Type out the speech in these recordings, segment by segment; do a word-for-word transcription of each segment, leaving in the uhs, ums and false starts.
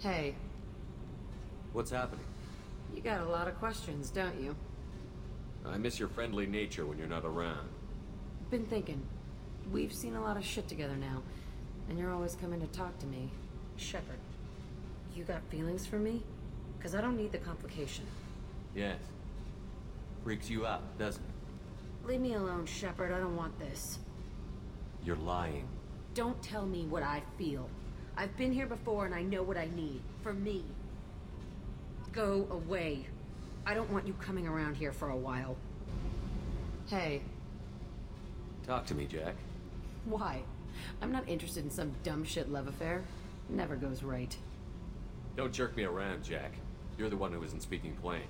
Hey, What's happening? you got a lot of questions, don't you? I miss your friendly nature when you're not around. Been thinking. We've seen a lot of shit together now, and you're always coming to talk to me. Shepard, you got feelings for me? Because I don't need the complication. Yes. Freaks you out, doesn't it? Leave me alone, Shepard. I don't want this. You're lying. Don't tell me what I feel. I've been here before and I know what I need. For me. Go away. I don't want you coming around here for a while. Hey. Talk to me, Jack. Why? I'm not interested in some dumb shit love affair. Never goes right. Don't jerk me around, Jack. You're the one who isn't speaking plain.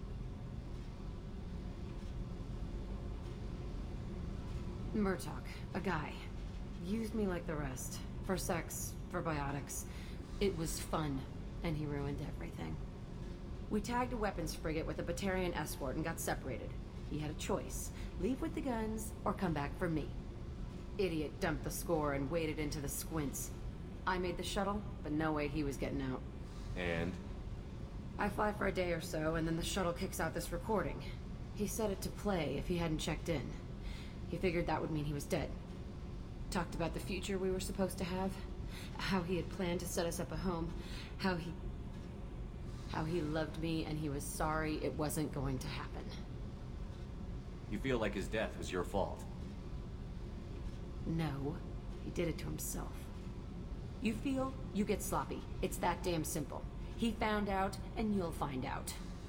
Murtaugh, a guy. Used me like the rest. For sex, for biotics. It was fun, and he ruined everything. We tagged a weapons frigate with a Batarian escort and got separated. He had a choice. Leave with the guns, or come back for me. Idiot dumped the score and waded into the squints. I made the shuttle, but no way he was getting out. And? I fly for a day or so, and then the shuttle kicks out this recording. He set it to play if he hadn't checked in. He figured that would mean he was dead. Talked about the future we were supposed to have. How he had planned to set us up a home. How he... How he loved me and he was sorry it wasn't going to happen. You feel like his death was your fault? No. He did it to himself. You feel, you get sloppy. It's that damn simple. He found out, and you'll find out.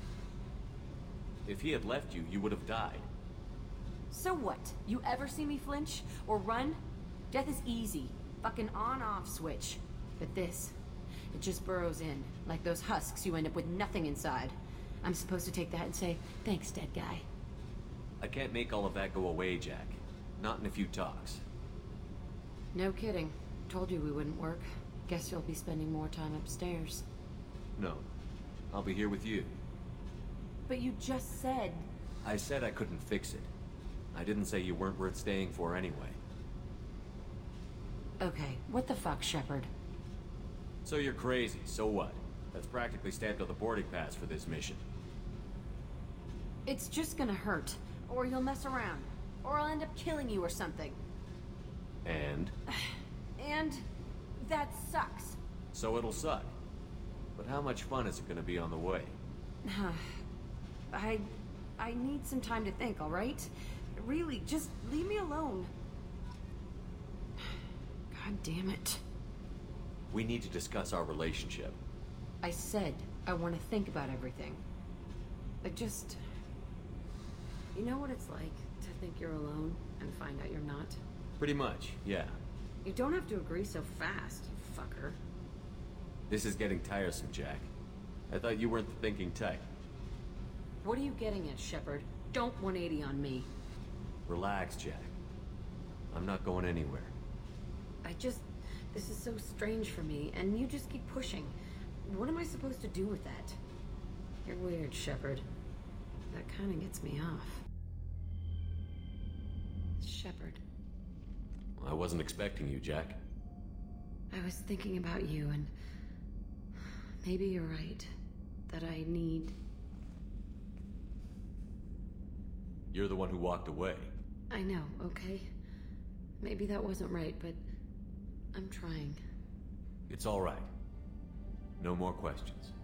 If he had left you, you would have died. So what? You ever see me flinch? Or run? Death is easy. Fucking on-off switch. But this, it just burrows in. Like those husks, you end up with nothing inside. I'm supposed to take that and say, thanks, dead guy. I can't make all of that go away, Jack. Not in a few talks. No kidding. Told you we wouldn't work. Guess you'll be spending more time upstairs. No. I'll be here with you. But you just said... I said I couldn't fix it. I didn't say you weren't worth staying for anyway. Okay, what the fuck, Shepard? So you're crazy, so what? That's practically stamped on the boarding pass for this mission. It's just gonna hurt. Or you'll mess around. Or I'll end up killing you or something. And? And... that sucks. So it'll suck. But how much fun is it gonna be on the way? I... I need some time to think, alright? Really, just leave me alone. God damn it. We need to discuss our relationship. I said I want to think about everything. I just... You know what it's like to think you're alone and find out you're not? Pretty much, yeah. You don't have to agree so fast, you fucker. This is getting tiresome, Jack. I thought you weren't the thinking type. What are you getting at, Shepard? Don't one eighty on me. Relax, Jack. I'm not going anywhere. I just... This is so strange for me, and you just keep pushing. What am I supposed to do with that? You're weird, Shepard. That kind of gets me off. Shepard. I wasn't expecting you, Jack. I was thinking about you, and... Maybe you're right. That I need... You're the one who walked away. I know, okay? Maybe that wasn't right, but... I'm trying. It's all right. No more questions.